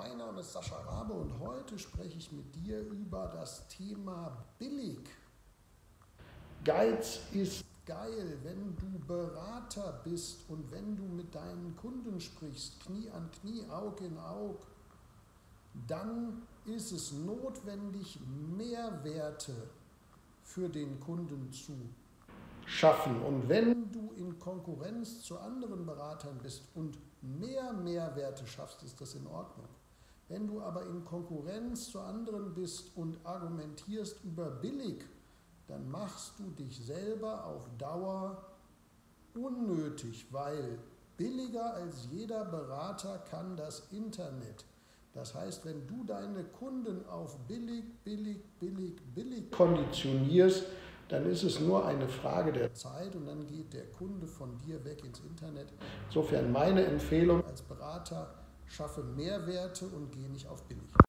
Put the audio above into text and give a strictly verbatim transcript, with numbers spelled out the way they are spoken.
mein Name ist Sascha Rabe und heute spreche ich mit dir über das Thema billig. Geiz ist geil, wenn du Berater bist und wenn du mit deinen Kunden sprichst, Knie an Knie, Aug in Aug, dann ist es notwendig, Mehrwerte für den Kunden zu schaffen. Und wenn du in Konkurrenz zu anderen Beratern bist und mehr Mehrwerte schaffst, ist das in Ordnung. Wenn du aber in Konkurrenz zu anderen bist und argumentierst über billig, dann machst du dich selber auf Dauer unnötig, weil billiger als jeder Berater kann das Internet. Das heißt, wenn du deine Kunden auf billig, billig, billig, billig konditionierst, dann ist es nur eine Frage der Zeit und dann geht der Kunde von dir weg ins Internet. Insofern meine Empfehlung als Berater, schaffe Mehrwerte und geh nicht auf billig.